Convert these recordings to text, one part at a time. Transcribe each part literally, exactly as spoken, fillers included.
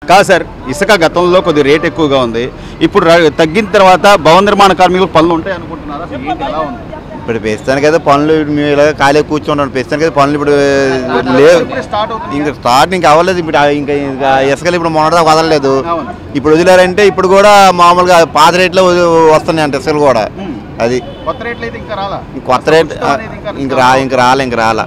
కాదు సార్, ఇసుక గతంలో కొద్ది రేట్ ఎక్కువగా ఉంది, ఇప్పుడు తగ్గిన తర్వాత భవన నిర్మాణ కార్మికులకు పనులు ఉంటాయి అనుకుంటున్నారా? ఎలా ఉంది ఇప్పుడు ప్రస్తుతానికి అయితే పనులు మేము ఇలా ఖాళీ కూర్చుంటాం. ప్రస్తుతానికి అయితే పనులు ఇప్పుడు లేవు, ఇంకా స్టార్ట్ ఇంకా అవ్వలేదు. ఇప్పుడు ఇంకా ఇంకా ఇసుకలు ఇప్పుడు మొన్నటిదా వదలలేదు. ఇప్పుడు వదిలేరంటే ఇప్పుడు కూడా మామూలుగా పాత రేట్లో వస్తున్నాయి అంటే ఇసుకలు కూడా. అది కొత్త రేట్లు అయితే ఇంకా రాలా, కొత్త రేట్ ఇంకా రా ఇంకా రాలే ఇంకా రాలా.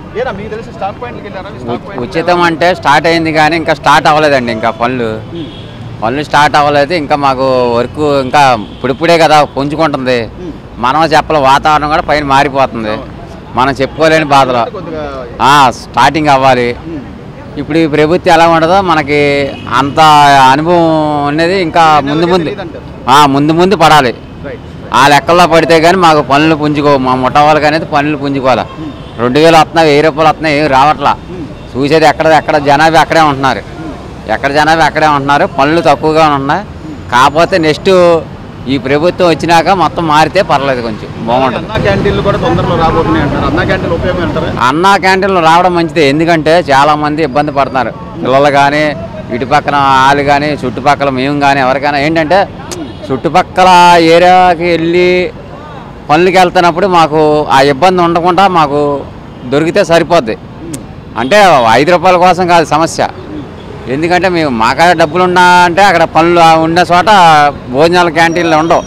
ఉచితం అంటే స్టార్ట్ అయింది కానీ ఇంకా స్టార్ట్ అవ్వలేదండి. ఇంకా పనులు పనులు స్టార్ట్ అవ్వలేదు. ఇంకా మాకు వర్క్ ఇంకా ఇప్పుడిప్పుడే కదా పుంజుకుంటుంది. మనం చెప్పలే, వాతావరణం కూడా పైన మారిపోతుంది. మనం చెప్పుకోలేని బాధలు స్టార్టింగ్ అవ్వాలి. ఇప్పుడు ఈ ప్రభుత్వం ఎలా ఉండదో మనకి అంత అనుభవం అనేది ఇంకా ముందు ముందు ముందు ముందు పడాలి. ఆ లెక్కల్లో పడితే కానీ మాకు పనులు పుంజుకో, మా ముఠ వాళ్ళకి అనేది పనులు పుంజుకోవాలి. రెండు వేలు వస్తున్నాయి, వెయ్యి రూపాయలు వస్తున్నాయి, ఏం రావట్లా. చూసేది ఎక్కడ ఎక్కడ జనాభా అక్కడే ఉంటున్నారు, ఎక్కడ జనాభా అక్కడే ఉంటున్నారు. పనులు తక్కువగా ఉన్నాయి. కాకపోతే నెక్స్ట్ ఈ ప్రభుత్వం వచ్చినాక మొత్తం మారితే పర్లేదు, కొంచెం బాగుంటుంది. అన్నా క్యాంటీన్లు కూడా తొందరలో రాబోతున్నాయి అంటారు. అన్నా క్యాంటీన్లు ఉపయోగం అంటారు. అన్నా క్యాంటీన్లు రావడం మంచిదే, ఎందుకంటే చాలామంది ఇబ్బంది పడుతున్నారు. పిల్లలు కానీ, ఇటు పక్కన వాళ్ళు కానీ, చుట్టుపక్కల మేము కానీ ఎవరికైనా ఏంటంటే చుట్టుపక్కల ఏరియాకి వెళ్ళి పనులకి వెళ్తున్నప్పుడు మాకు ఆ ఇబ్బంది ఉండకుండా మాకు దొరికితే సరిపోద్ది. అంటే ఐదు రూపాయల కోసం కాదు సమస్య, ఎందుకంటే మేము మా కాడ డబ్బులు ఉన్నా అంటే అక్కడ పనులు ఉన్న చోట భోజనాల క్యాంటీన్లు ఉండవు.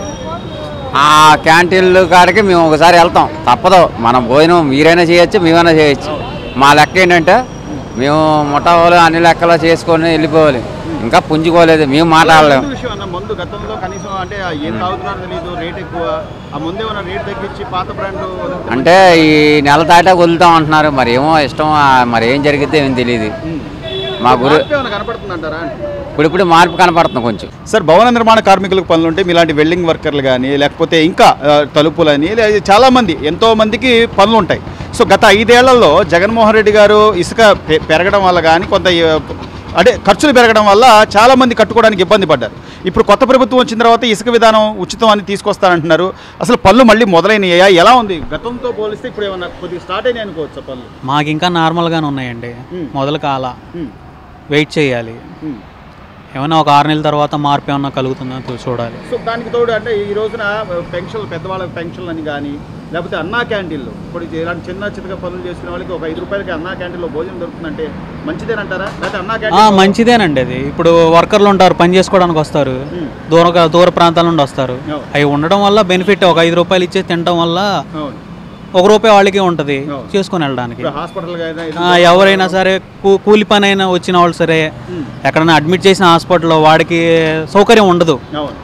ఆ క్యాంటీన్లు కాడికి మేము ఒకసారి వెళ్తాం, తప్పదు. మనం భోజనం మీరైనా చేయొచ్చు, మేమైనా చేయొచ్చు. మా లెక్క ఏంటంటే మేము ముఠాలు అన్ని లెక్కలో చేసుకొని వెళ్ళిపోవాలి. ఇంకా పుంజుకోలేదు, మేము మాట్లాడలేము. ముందు గతంలో కనీసం అంటే ఏం తాగుతున్నారో తెలియదు, రేట్ ఎక్కువ. ఆ ముందే ఉన్న రేట్ తగ్గించి పాత బ్రాండ్ అంటే ఈ నెల దాటా వదులుతాం అంటున్నారు. మరి ఏమో ఇష్టం, మరి ఏం జరిగితే ఏం తెలియదు. మా గురు కనపడుతుందంటారా? ఇప్పుడు ఇప్పుడు మార్పు కనపడుతుంది కొంచెం. సార్, భవన నిర్మాణ కార్మికులకు పనులు ఉంటే మీలాంటి వెల్డింగ్ వర్కర్లు కానీ, లేకపోతే ఇంకా తలుపులని చాలామంది ఎంతో మందికి పనులు ఉంటాయి. సో గత ఐదేళ్లలో జగన్మోహన్ రెడ్డి గారు ఇసుక పెరగడం వల్ల కానీ, కొంత అంటే ఖర్చులు పెరగడం వల్ల చాలామంది కట్టుకోవడానికి ఇబ్బంది పడ్డారు. ఇప్పుడు కొత్త ప్రభుత్వం వచ్చిన తర్వాత ఇసుక విధానం ఉచితం అని తీసుకొస్తానంటున్నారు. అసలు పనులు మళ్ళీ మొదలైనయా? ఎలా ఉంది గతంతో పోలిస్తే? ఇప్పుడు ఏమన్నా కొద్దిగా స్టార్ట్ అయినాయి అనుకోవచ్చు పనులు? మాకు ఇంకా నార్మల్గానే ఉన్నాయండి, మొదలు కాల వెయిట్ చేయాలి. ఏమన్నా ఒక ఆరు నెలల తర్వాత మార్పు ఏమన్నా కలుగుతుందో చూడాలి. సో దానికి తోడు అంటే ఈ రోజున పెన్షన్లు, పెద్దవాళ్ళకి పెన్షన్లు అని కానీ, లేకపోతే అన్నా క్యాంటీన్లు, ఇప్పుడు ఇలాంటి చిన్న చిన్నగా పనులు చేసుకునే వాళ్ళకి ఒక ఐదు రూపాయలకి అన్నా క్యాంటీన్లో భోజనం దొరుకుతుందంటే మంచిదేనంటారా? లేకపోతే అన్నా క్యాంటీన్ మంచిదేనండి. అది ఇప్పుడు వర్కర్లు ఉంటారు, పని చేసుకోవడానికి వస్తారు, దూర దూర ప్రాంతాల నుండి వస్తారు. అవి ఉండడం వల్ల బెనిఫిట్. ఒక ఐదు రూపాయలు ఇచ్చేసి తినడం వల్ల ఒక రూపాయి వాళ్ళకి ఉంటుంది చేసుకుని వెళ్ళడానికి. ఎవరైనా సరే కూలి పని అయినా వచ్చిన వాళ్ళు సరే, ఎక్కడైనా అడ్మిట్ చేసిన హాస్పిటల్లో వాడికి సౌకర్యం ఉండదు,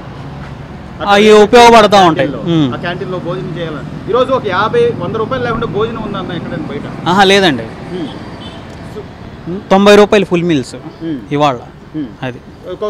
అవి ఉపయోగపడతా ఉంటాయి. లేదండి, తొంభై రూపాయలు ఫుల్ మీల్స్ ఇవాళ. అది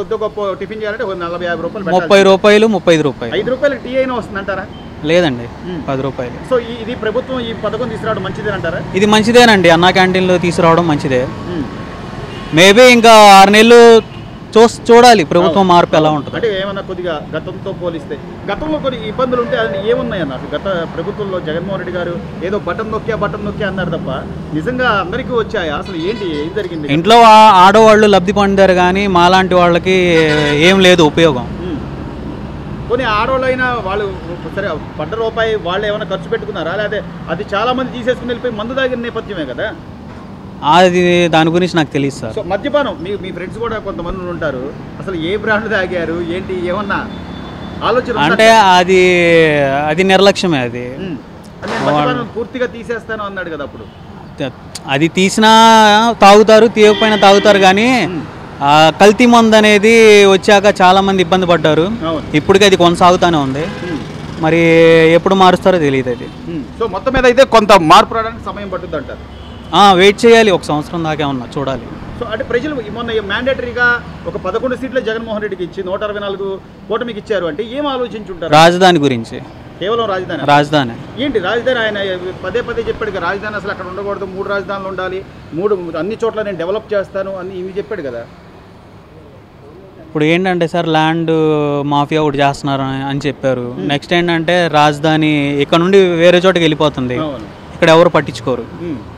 ముప్పై రూపాయలు ముప్పై ఐదు రూపాయలు ఐదు రూపాయలు టీ అయినా వస్తుందంటారా? లేదండి, పది రూపాయలు. సో ఇది ప్రభుత్వం ఈ పథకం తీసుకురావడం మంచిదేనంటారా? ఇది మంచిదేనండి, అన్నా క్యాంటీన్లో తీసుకురావడం మంచిదే. మేబీ ఇంకా ఆరు నెలలు చూ చూడాలి ప్రభుత్వం మార్పు ఎలా ఉంటుంది. అంటే ఏమన్నా కొద్దిగా గతంతో పోలిస్తే గతంలో కొన్ని ఇబ్బందులు ఉంటే అది ఏమున్నాయి అన్నారు గత ప్రభుత్వంలో? జగన్మోహన్ రెడ్డి గారు ఏదో బటన్ నొక్కే బటన్ నొక్కే అన్నారు తప్ప నిజంగా అందరికీ వచ్చాయా? అసలు ఏంటి ఏం జరిగింది? ఇంట్లో ఆడవాళ్ళు లబ్ధి పొందారు కానీ మాలాంటి వాళ్ళకి ఏం లేదు ఉపయోగం. కొన్ని ఆడవాళ్ళైనా వాళ్ళు సరే పడ్డ రూపాయి వాళ్ళు ఏమైనా ఖర్చు పెట్టుకున్నారా? లేకపోతే అది చాలా మంది తీసేసుకుని వెళ్ళిపోయి మందు తాగిన నేపథ్యమే కదా అది? దాని గురించి నాకు తెలియదు సార్. సో మద్యపానం మీ మీ ఫ్రెండ్స్ కూడా కొంతమంది ఉంటారు, అసలు ఏ బ్రాండ్ తాగారు ఏంటి ఏమన్నా ఆలోచన అంటే అది అది నిర్లక్ష్యమే. అది పూర్తిగా తీసేస్తాను అన్నాడు కదా అప్పుడు. అది తీసినా తాగుతారు, తీయకపోయినా తాగుతారు. కానీ కల్తీ మందు అనేది వచ్చాక చాలా మంది ఇబ్బంది పడ్డారు. ఇప్పటికీ అది కొనసాగుతూనే ఉంది, మరి ఎప్పుడు మారుస్తారో తెలియదు అది. సో మొత్తం మీద అయితే కొంత మార్పు రావడానికి సమయం పట్టుద్ది అంటారు. వెయిట్ చేయాలి, ఒక సంవత్సరం దాకా ఉన్నా చూడాలి. సో అంటే ప్రజలు మొన్న మ్యాండేటరీగా ఒక పదకొండు సీట్లు జగన్మోహన్ రెడ్డికి ఇచ్చి నూట అరవై నాలుగు కూటమికి ఇచ్చారు అంటే ఏం ఆలోచించుంటారు? రాజధాని గురించి. కేవలం రాజధాని రాజధాని ఏంటి రాజధాని? ఆయన పదే పదే చెప్పాడు రాజధాని అసలు అక్కడ ఉండకూడదు, మూడు రాజధానులు ఉండాలి, మూడు అన్ని చోట్ల నేను డెవలప్ చేస్తాను అని ఇవి చెప్పాడు కదా. ఇప్పుడు ఏంటంటే సార్ ల్యాండ్ మాఫియా ఒకటి చేస్తున్నారు అని చెప్పారు. నెక్స్ట్ ఏంటంటే రాజధాని ఇక్కడ నుండి వేరే చోటకి వెళ్ళిపోతుంది, ఇక్కడ ఎవరు పట్టించుకోరు.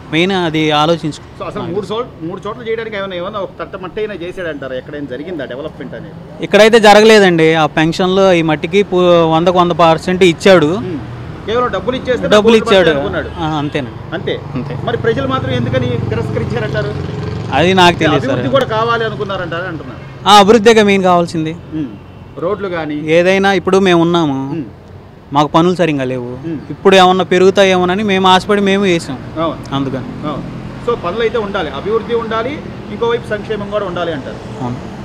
మెయిన్ అది ఆలోచించు. సో అసలు మూడు చోట్ల మూడు చోట్ల చేయడానికి ఏమైనా ఏమైనా ఒక తట్ట మట్టి అయినా చేసాడంటారా? ఎక్కడైనా జరిగిందా డెవలప్మెంట్ అనేది? ఇక్కడైతే జరగలేదండి. ఆ పెన్షన్లో ఈ మట్టికి పు- వందకు వంద పర్సెంట్ ఇచ్చాడు, కేవలం డబ్బులు ఇచ్చేస్తే డబ్బులు ఇచ్చాడు అనుకున్నాడు ఆ, అంతేనండి. అంతే. అంతే. మరి ప్రజలు మాత్రం ఎందుకని తిరస్కరించారంటారు? అది నాకు తెలియదు సార్. అభివృద్ధి కూడా కావాలి అనుకున్నారంటారా అంటున్నారు. ఆ అభివృద్ధిగా మెయిన్ కావాల్సింది. రోడ్లు కానీ ఏదైనా ఇప్పుడు మేము ఉన్నాము, మాకు పనులు సరిగ్గా లేవు, ఇప్పుడు ఏమన్నా పెరుగుతాయేమోనని మేము ఆశపడి మేము వేసాం. అవును అందుకని అవును. సో పనులు అయితే ఉండాలి, అభివృద్ధి ఉండాలి, ఇంకోవైపు సంక్షేమం కూడా ఉండాలి అంటారు. అవును.